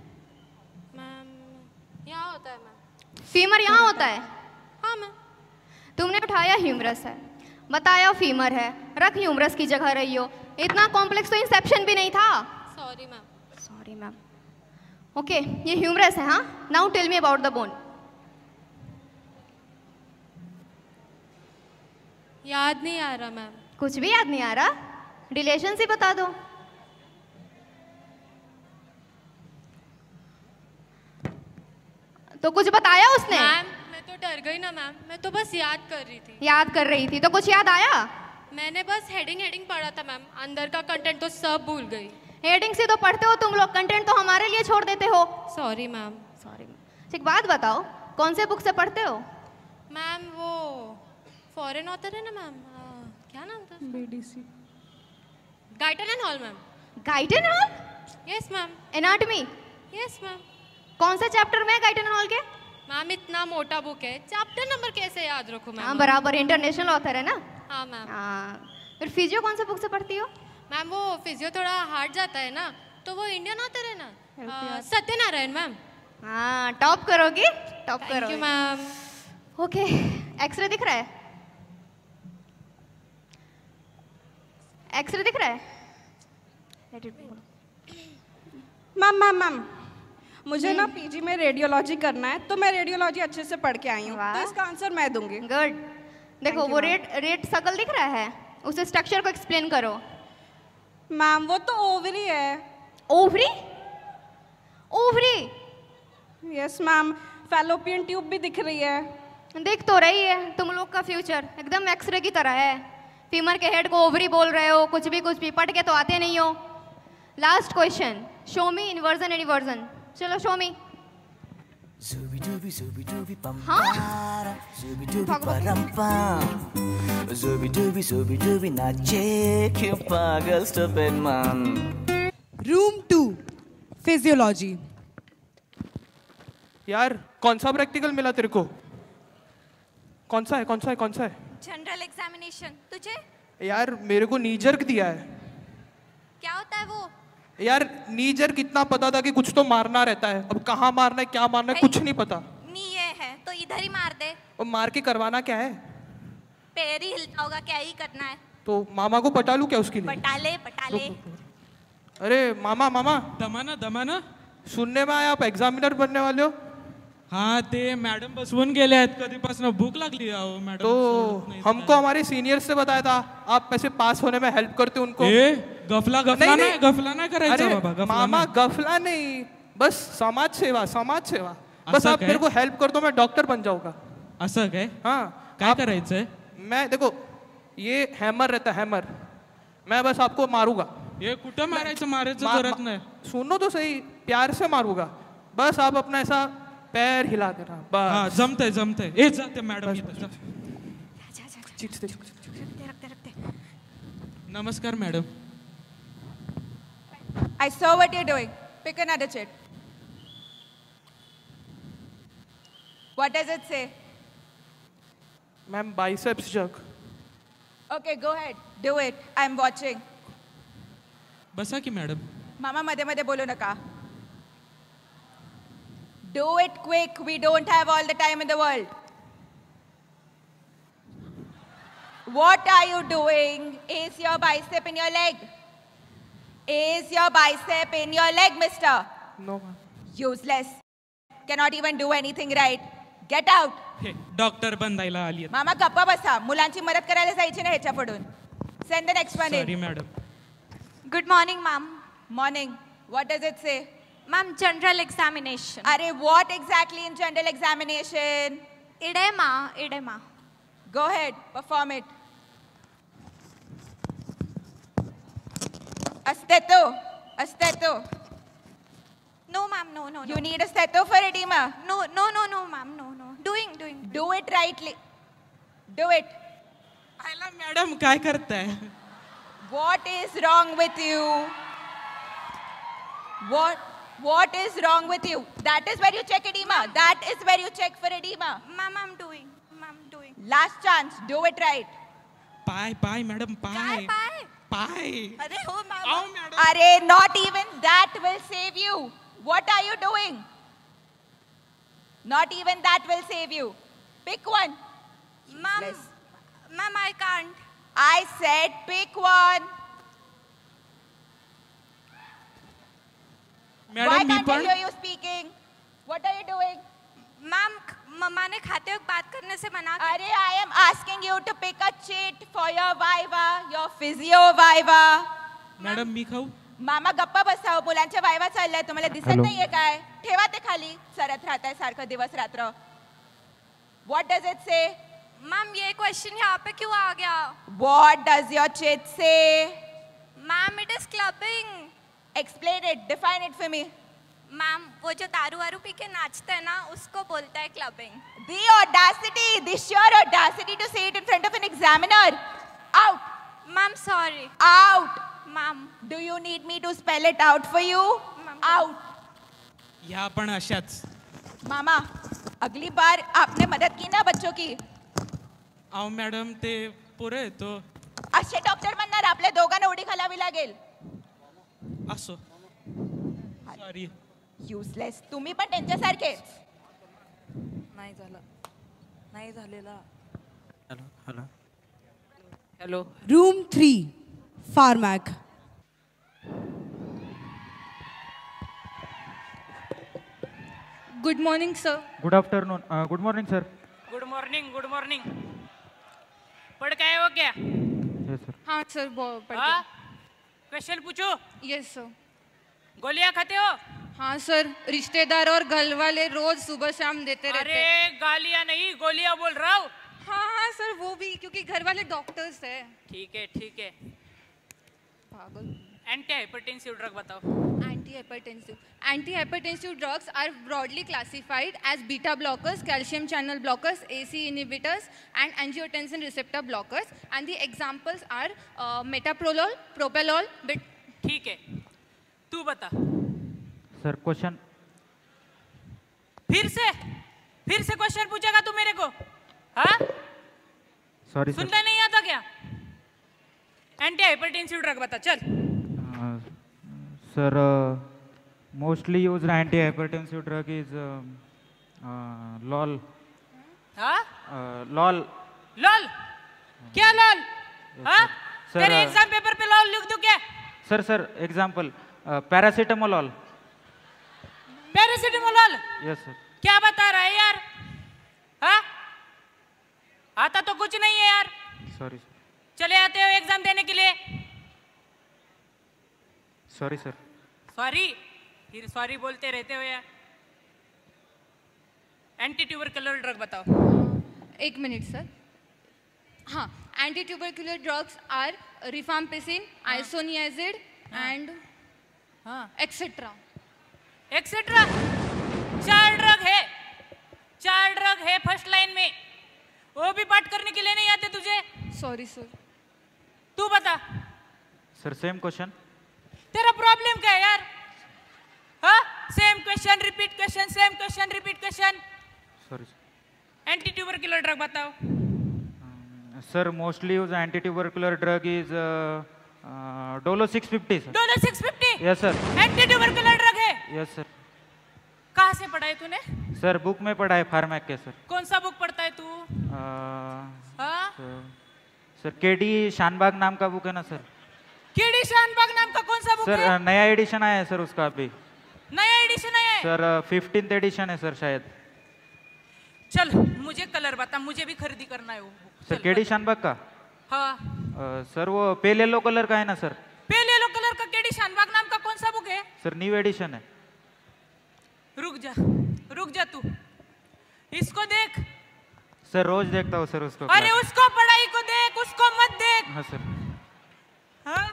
Ma'am यहाँ होता है मैम। फीमर यहाँ होता है? हाँ मैम। तुमने उठाया ह्यूमरस है, बताया फीमर है, रख ह्यूमरस की जगह रही हो। इतना कॉम्प्लेक्स तो इंसेप्शन भी नहीं था। Sorry ma'am. Sorry ma'am. Okay, ये ह्यूमरस है। हाँ, now tell me about the bone. याद नहीं आ रहा मैम। कुछ भी याद नहीं आ रहा? रिलेशन से बता दो। तो कुछ बताया उसने? मैम मैं तो डर गई ना मैम, मैं तो बस याद कर रही थी। याद कर रही थी तो कुछ याद आया? मैंने बस हेडिंग हेडिंग पढ़ा था मैम, अंदर का कंटेंट तो सब भूल गई। हेडिंग से तो पढ़ते हो तुम लोग, कंटेंट तो हमारे लिए छोड़ देते हो। Sorry ma'am. सॉरी। एक बात बताओ, कौन से बुक से पढ़ते हो? मैम वो फॉरेन ऑथर है ना मैम, क्या नाम था? BDC. Guyton and Hall ma'am. Guyton Hall? Yes ma'am. Anatomy? Yes ma'am. कौन से चैप्टर में है गाइटन हॉल के? मैम इतना मोटा बुक है, चैप्टर नंबर कैसे याद रखूं मैम? हाँ बराबर, इंटरनेशनल ऑथर है ना। हाँ मैम। हाँ, फिर फिजियो कौन से बुक से पढ़ती हो? मैम वो फिजियो थोड़ा हार्ड जाता है ना, तो वो इंडियन ऑथर है ना, सत्यनारायण मैम। हाँ, टॉप करोगी, टॉप करोगी। Thank you ma'am. Okay, x ray दिख रहा है? एक्सरे दिख रहा है? मैम मैम मैम मुझे ना पीजी में रेडियोलॉजी करना है, तो मैं रेडियोलॉजी अच्छे से पढ़ के आई हूँ, तो इसका आंसर मैं दूंगी। गुड। देखो वो रेड रेड सर्कल दिख रहा है, उसे स्ट्रक्चर को एक्सप्लेन करो। मैम वो तो ओवरी है। Ovary? Ovary? Yes ma'am, fallopian tube भी दिख रही है। दिख तो रही है, तुम लोग का फ्यूचर एकदम एक्सरे की तरह है। फीमर के हेड को ओवरी बोल रहे हो, कुछ भी कुछ भी, पढ़ के तो आते नहीं हो। Last question, show me inversion and diversion. चलो show me. Room two, physiology. यार कौन सा प्रैक्टिकल मिला तेरे को? कौन सा है कौन सा है कौन सा है? General examination. तुझे? यार मेरे को नी जर्क दिया है। क्या होता है वो? यार नी जर्क इतना पता था कि कुछ तो मारना रहता है, अब कहाँ मारना है क्या मारना है कुछ नहीं पता। नी ये है तो इधर ही मार दे। और मार के करवाना क्या है? पैर ही हिलता होगा, क्या ही करना है। तो मामा को पटा लूं क्या उसके लिए? पटा ले पटा ले। अरे मामा मामा दमाना दमाना सुनने में आया आप एग्जामिनर बनने वाले हो? हाँ ते मॅडम बसवून गेले आहेत कधीपासून, भूक लागली अहो मॅडम। तो हमको हमारे सीनियर्स से बताया था आप ऐसे पास होने में हेल्प करते उनको। ए, गफला गफला नहीं, नाही गफला नाही करायचा अरे बाबा, गफला मामा नाही। गफला नहीं, बस समाज सेवा समाज सेवा। बस असं आप काय? मेरे को हेल्प कर दो, मैं डॉक्टर बन जाऊंगा। असं काय? हाँ काय करायचंय? मैं देखो ये हैमर रहता है हैमर, मैं बस आपको मारूंगा। ये कुठं मारायचं? मारायचं मा- जरूरत नाही। सुनो तो सही, प्यार से मारूंगा, बस आप अपना ऐसा पैर हिला देना बस। हाँ जमतंय जमतंय। ए जाते मॅडम इथं जा. नमस्कार madam. I saw what you're doing. Pick another chit. What does it say? Ma'am biceps jerk. Okay, go ahead. Do it. I'm watching. बसा की मॅडम। मामा मध्ये मध्ये बोलू नका. Do it quick. We don't have all the time in the world. What are you doing? Is your bicep in your leg? Is your bicep in your leg, mister? No, ma'am. Useless. Cannot even do anything right. Get out. हे doctor बंदायला आली मामा गप्पा बसा. मुलांची मदत करायला जायची नाही ह्याच्या पुढून. Send the next one in. Sorry madam Good morning, ma'am. Morning. What does it say? Ma'am, general examination. Arey, what exactly in general examination? Edema, edema. Go ahead, perform it. A stetho, a stetho. No, ma'am, no, no, You no. need a stetho for edema. No, no, no, no, ma'am, no, no. Doing, doing. Do it rightly. Do it. Madam काय करताय What is wrong with you? What What is wrong with you? That is where you check edema. That is where you check for edema. Ma'am, I'm doing. Ma'am, doing. Last chance. Do it right. Bye bye madam bye Bye. Bye अरे हो, ma'am. आओ madam Arey, not even that will save you. What are you doing? Not even that will save you. Pick one. Ma'am, Useless. ma'am, I can't. I said pick one. Why madam मी can't I पण hear you speaking? What are you doing? Ma'am, मम्मा ने खाते वक्त बात करने से मना किया. Arey, I am asking you to pick a cheat for your viva, your physio viva. Madam मी खाऊ मामा गप्पा बसाव. मुलांच्या वायवा चाललाय. तुम्हाला दिसत Hello. नाहीये काय? ठेवा ते खाली. सरत राहताय सारखं दिवस रात्र. What does it say? Ma'am ये क्वेश्चन यहाँ पे क्यों आ गया? What does your chit say? Ma'am it is clubbing. Explain it. Define it for me. Ma'am वो जो दारू वारू पी के नाचता है ना उसको बोलता है clubbing. The audacity, the sheer audacity to say it in front of an examiner. Out. Ma'am sorry. Out. Ma'am Do you need me to spell it out for you? Out. ह्या पण अशाच मामा, अगली बार आपने मदद की ना बच्चों की. आओ मॅडम ते पुरे तो असे डॉक्टर म्हणणार आपल्या दोघांना उडी घालावी लागेल. असो सॉरी युजलेस. तुम्ही पण त्यांच्यासारखेच. नाही झालं नाही झालेला. Hello hello hello room three pharmac. Good morning sir. Good afternoon good morning sir. Good morning good morning पढ़ के आए हो क्या? Yes sir. हाँ सर पढ़ हाँ क्वेश्चन पूछो. Yes sir. गोलियां खाते हो? हाँ सर रिश्तेदार और घर वाले रोज सुबह शाम देते रहते अरे हैं. गालियां नहीं गोलियां बोल रहा हूँ. हाँ हाँ सर वो भी क्योंकि घर वाले डॉक्टर्स हैं. ठीक है ठीक है. पागल. एंटी हाइपरटेंसिव ड्रग बताओ. Antihypertensive. Antihypertensive drugs are broadly classified as beta blockers, calcium channel blockers, A C E inhibitors, and angiotensin receptor blockers. And the examples are uh, metoprolol, propranolol, bit. ठीक है तू बता. Sir question फिर से फिर से question पूछेगा तू मेरे को? हाँ सॉरी सर. सुनता नहीं आता क्या? एंटी हाइपरटेंसिव ड्रग बता चल. Sir mostly use anti hypertensive drug is lol. हाँ लॉल. लॉल क्या लॉल? हाँ सर, तेरे uh, एग्जाम पेपर पे लॉल लिख दूं क्या? Sir sir example paracetamol. Paracetamol. Yes sir. क्या बता रहा है यार? हाँ आता तो कुछ नहीं है यार. Sorry sir. चले आते हो एग्जाम देने के लिए. Sorry sir. सॉरी फिर सॉरी बोलते रहते हो यार. एंटी ट्यूबरकुलर ड्रग बताओ. एक मिनट सर. हाँ anti tubercular drugs are rifampicin, isoniazid and etcetera. Etcetera. चार ड्रग है चार ड्रग है फर्स्ट लाइन में. वो भी पाठ करने के लिए नहीं आते तुझे? Sorry sir. तू बता सर सेम क्वेश्चन. तेरा प्रॉब्लम क्या है यार? हाँ same question repeat question same question repeat question. Sorry anti tubercular drug बताओ. Sir mostly use anti tubercular drug is Dolo six fifty. Sir Dolo six fifty. Yes sir. Anti tubercular drug है. Yes sir. कहाँ कहाँ से पढ़ा है तूने? Sir book में पढ़ा है फार्मैक के सर। कौन सा बुक पढ़ता है तू? आ, हाँ? सर, सर केडी शानबाग नाम का बुक है ना सर। केडी शानबाग नाम का कौन सा बुक है? सर नया एडिशन आया है सर उसका अभी। नया एडिशन आया है? सर फिफ्टींथ एडिशन है सर शायद। चल मुझे कलर बता, मुझे भी खरीदी करना है वो बुक। सर केडी शानबाग का? हाँ। आ, सर वो पेल येलो कलर का है ना सर। पेल येलो कलर का केडी शानबाग नाम का कौन सा बुक है? सर न्यू एडिशन है। रुक जा, रुक जा तू, इसको देख। सर रोज देखता हूँ सर उसको। अरे उसको पढ़ाई को देख, उसको मत देख। हाँ सर। हाँ?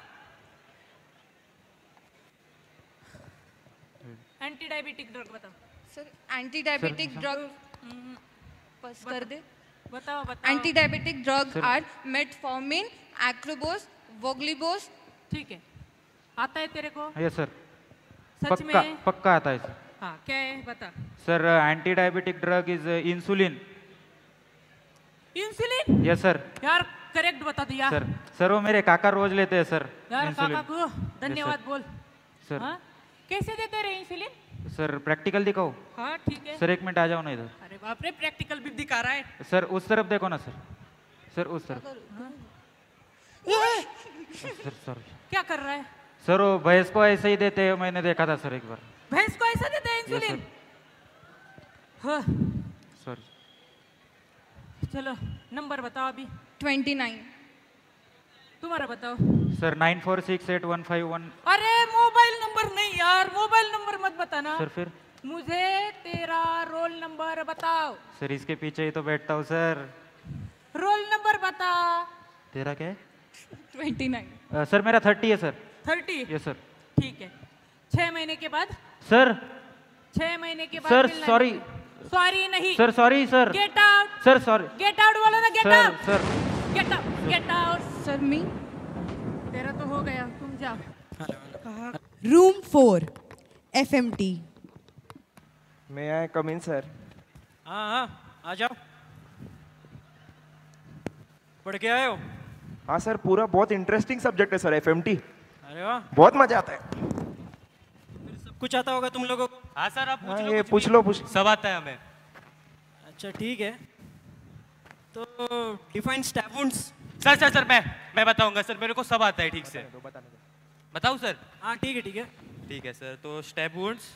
एंटी डायबिटिक ड्रग बताओ। सर एंटी डायबिटिक ड्रग बस कर दे। बताओ बताओ। Anti diabetic drugs sir. Are metformin, acarbose, voglibose. ठीक है, आता है तेरे को? Yes sir. सच पक्का में? पक्का आता है सर। हाँ, क्या है बता। Sir anti diabetic drug is insulin. Insulin? Yes sir. यार करेक्ट बता दिया। सर सर वो मेरे काका रोज लेते हैं सर यार इंसुलिन। काका को धन्यवाद बोल। सर हाँ? कैसे देते रहे इंसुलिन? सर प्रैक्टिकल दिखाओ। हाँ ठीक है। सर एक मिनट आ जाओ ना इधर। अरे बाप रे, प्रैक्टिकल भी दिखा रहा है। सर उस तरफ देखो ना सर। सर उस तरफ। सर सर क्या कर रहा है? सर वो भैंस को ऐसे ही देते हैं, मैंने देखा था सर एक बार। भैंस को ऐसा देते हैं इंसुलिन? हाँ। सॉरी। चलो नंबर बताओ अभी। Twenty nine. तुम्हारा बताओ। Sir nine four six eight one five one. अरे मोबाइल नंबर नहीं यार, मोबाइल नंबर मत बताना। सर फिर? मुझे तेरा रोल नंबर बताओ। सर इसके पीछे ही तो बैठता हूँ सर। रोल नंबर बता। तेरा क्या है? Twenty nine. सर मेरा थर्टी है सर। थर्टी? Yes sir. ठीक है, छह महीने के बाद। सर छह महीने के बाद। Sir sorry. सॉरी नहीं sir sorry sir. Get out. Sir sorry. Get out बोलो ना, get sir out. Sir get out, get out. Sir मी तेरा तो हो गया, तुम जाओ। Room four F M T. May I come in sir? हाँ हाँ आ जाओ। पढ़ के आए हो? हाँ सर, पूरा बहुत इंटरेस्टिंग सब्जेक्ट है सर एफएमटी। अरे वाह, बहुत मजा आता है। सब कुछ आता होगा तुम लोगों को? हाँ सर, आप पूछ हाँ, लो। ये कुछ पूछ भी। लो, पूछ। सब आता है हमें। अच्छा ठीक है, तो define stab wounds. Sir sir sir मैं मैं बताऊंगा सर, मेरे को सब आता है ठीक से। बताऊं सर? हाँ ठीक है ठीक है ठीक है सर, तो स्टैब वुंड्स।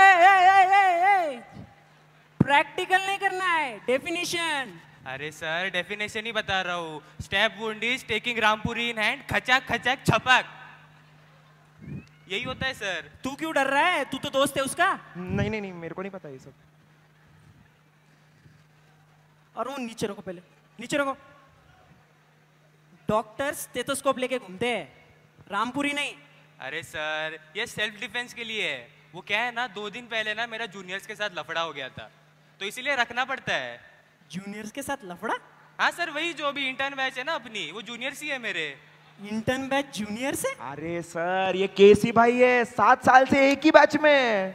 प्रैक्टिकल नहीं करना है, डेफिनेशन। अरे सर डेफिनेशन ही बता रहा हूँ। Stab wound is taking Rampuri in hand, खचक खचक छपक। यही होता है सर। तू क्यों डर रहा है? तू तो दोस्त है उसका। नहीं नहीं नहीं, मेरे को नहीं पता ये सब। और वो नीचे रखो, पहले नीचे रखो। डॉक्टर स्टेथोस्कोप लेके घूमते हैं, रामपुरी नहीं। अरे सर ये सेल्फ डिफेंस के लिए है। वो क्या है ना, दो दिन पहले ना मेरा जूनियर्स के साथ लफड़ा हो गया था, तो इसीलिए रखना पड़ता है। जूनियर्स के साथ लफड़ा? हाँ सर, वही जो अभी इंटर्न बैच है ना अपनी, वो जूनियर्स ही है मेरे। इंटर्न बैच जूनियर से? अरे सर ये केसी भाई है, सात साल से एक ही बैच में।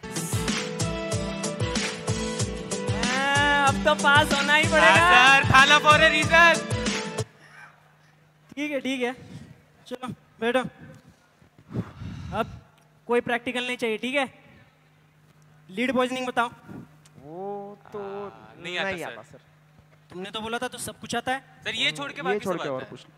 आ, अब तो पास होना ही पड़ेगा। हाँ सर, खाना फॉर ए रीजन। ठीक है ठीक है, चलो बैठो। अब कोई प्रैक्टिकल नहीं चाहिए, ठीक है? लीड पॉइजनिंग बताओ। वो तो नहीं आता, नहीं सर। आता सर। तुमने तो बोला था तो सब कुछ आता है। सर ये छोड़ के ये बाकी छोड़ सब के और आता है। पूछ।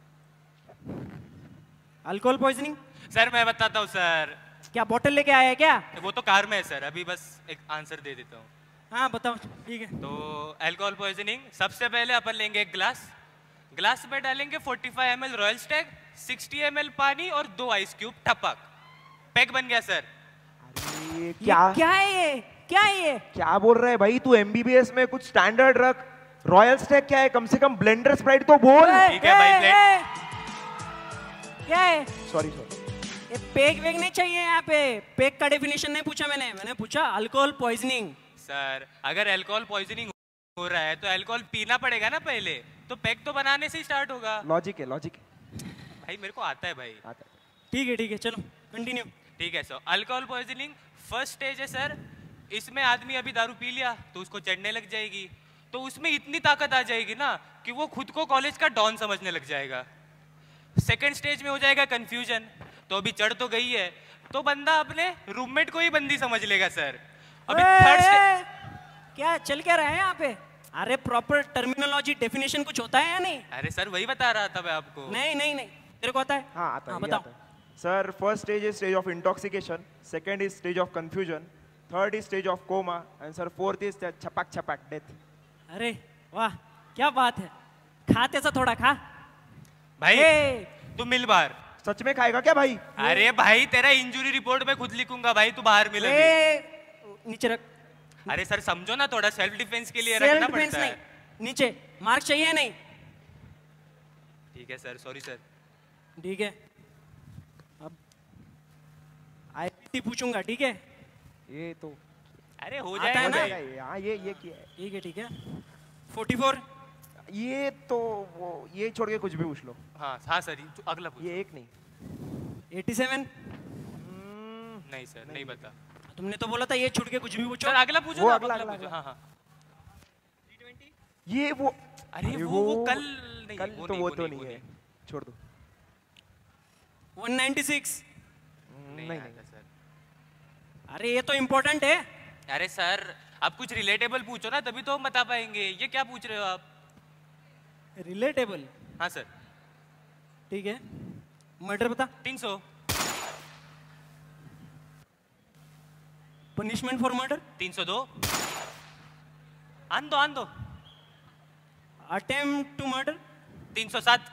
Alcohol poisoning? सर मैं बताता हूँ सर। क्या बॉटल लेके आया है क्या? वो तो कार में है सर, अभी बस एक आंसर दे देता हूँ। हाँ बताओ, ठीक है। तो अल्कोहल पॉइजनिंग, सबसे पहले अपन लेंगे एक ग्लास। ग्लास में डालेंगे पैंतालीस एम एल रॉयल स्टैग, साठ एम एल पानी और दो आइस क्यूब, टपक। पैक बन गया सर। ये क्या क्या है ये? क्या है ये? क्या बोल रहा है भाई तू? एमबीबीएस में कुछ स्टैंडर्ड रख। रॉयल स्टैग क्या है? कम से कम ब्लेंडर स्प्राइट तो बोल। ठीक है भाई, ब्लेंड। क्या है? सॉरी सॉरी, ये पेक वेक नहीं चाहिए यहाँ पे। पेक का डेफिनेशन नहीं पूछा मैंने, मैंने पूछा अल्कोहल पॉइजनिंग। सर अगर अल्कोहल पॉइजनिंग हो रहा है तो अल्कोहल पीना पड़ेगा ना पहले, तो पैक तो बनाने से ही स्टार्ट होगा। लॉजिक है, लॉजिक है भाई, मेरे को आता है भाई। आता है। ठीक है ठीक है, चलो कंटिन्यू। ठीक है sir, alcohol poisoning first stage है सर। इसमें आदमी अभी दारू पी लिया तो उसको चढ़ने लग जाएगी, तो उसमें इतनी ताकत आ जाएगी ना कि वो खुद को कॉलेज का डॉन समझने लग जाएगा। सेकेंड स्टेज में हो जाएगा कंफ्यूजन, तो अभी चढ़ तो गई है तो बंदा अपने रूममेट को ही बंदी समझ लेगा सर। अभी थर्ड ए, क्या चल क्या रहा है यहाँ पे? अरे प्रॉपर टर्मिनोलॉजी डेफिनेशन कुछ होता है या नहीं? अरे सर वही बता रहा था मैं आपको। नहीं नहीं नहीं तेरे को आता है? हाँ आता है, ये बताओ। आता है। Sir, first stage is stage of intoxication, second is stage of confusion, third is stage of coma, and sir fourth is the छपक छपक death. अरे वाह क्या बात है, खाते सा थोड़ा खा। भाई तू मिल बाहर। सच में खाएगा क्या भाई? अरे भाई तेरा इंजुरी रिपोर्ट मैं खुद लिखूंगा भाई, तू बाहर मिल अभी। ए, नीचे रख। अरे सर समझो ना, थोड़ा सेल्फ डिफेंस के लिए सेल्फ रखना डिफेंस पड़ता नहीं, है। नीचे मार्क चाहिए नहीं? ठीक है सर, सॉरी सर। ठीक है, अब आईपीसी पूछूंगा, ठीक है? ये तो अरे हो आता है जाएगा ना? हाँ ये ये क्या है? ठीक है ठीक है। चौवालीस ये तो वो ये छोड़ के कुछ भी पूछ लो। हाँ हाँ सर, अगला पूछ। ये एक नहीं। सत्तासी नहीं सर, नहीं बता। तुमने तो बोला था ये छूट के कुछ भी पूछो। सर अगला पूछो वो ना, अगला, अगला अगला, पूछो। हाँ हाँ। ये वो अरे वो वो कल नहीं, कल वो तो नहीं, वो वो तो नहीं, नहीं है, छोड़ दो। एक सौ छियानवे नहीं नहीं आता सर। अरे ये तो इम्पोर्टेंट है। अरे सर आप कुछ रिलेटेबल पूछो ना, तभी तो हम बता पाएंगे। ये क्या पूछ रहे हो आप? रिलेटेबल? हाँ सर। ठीक है, मर्डर बता। तीन सौ। Punishment for murder? तीन सौ दो। आन दो आन दो। Attempt to murder? तीन सौ सात।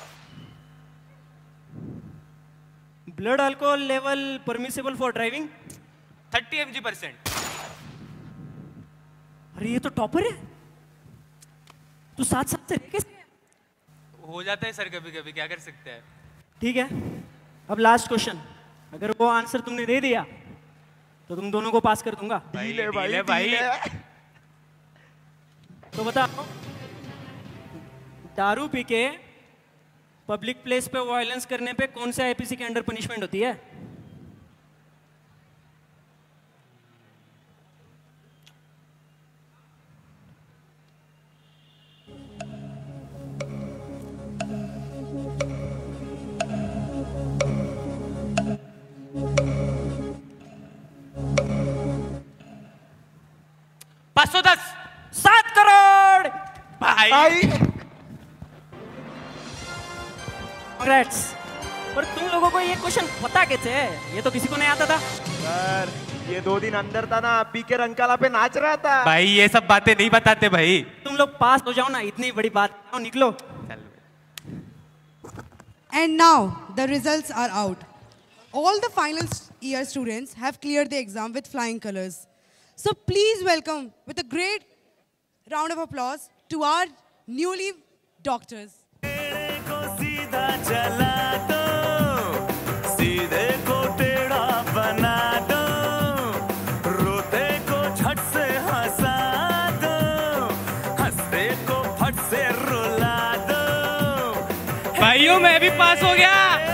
Blood alcohol level permissible for driving? Thirty M G percent. अरे ये तो टॉपर है। तू साथ साथ से कैसे? हो जाता है सर कभी कभी, क्या कर सकते हैं। ठीक है, अब लास्ट क्वेश्चन। अगर वो आंसर तुमने दे दिया तो तुम दोनों को पास कर दूंगा। भाई ले भाई, ले भाई। तो बताओ, दारू पी के पब्लिक प्लेस पे वायलेंस करने पे कौन से आईपीसी के अंडर पनिशमेंट होती है? पाँच सौ दस। सात करोड़ भाई। Congrats। पर तुम लोगों को ये क्वेश्चन पता कैसे है? ये तो किसी को नहीं आता था। सर ये दो दिन अंदर था ना, पी के रंकाला पे नाच रहा था। भाई ये सब बातें नहीं बताते भाई। तुम लोग पास हो जाओ ना, इतनी बड़ी बात। आओ निकलो। And now the results are out. All the final year students have cleared the exam with flying colors. So please welcome with a great round of applause to our newly doctors. सीधा चला दो, सीधे को टेढ़ा बना दो, रोते को झट से हंसा दो, हंसते को फट से रुला दो। भाइयों मैं भी पास हो गया।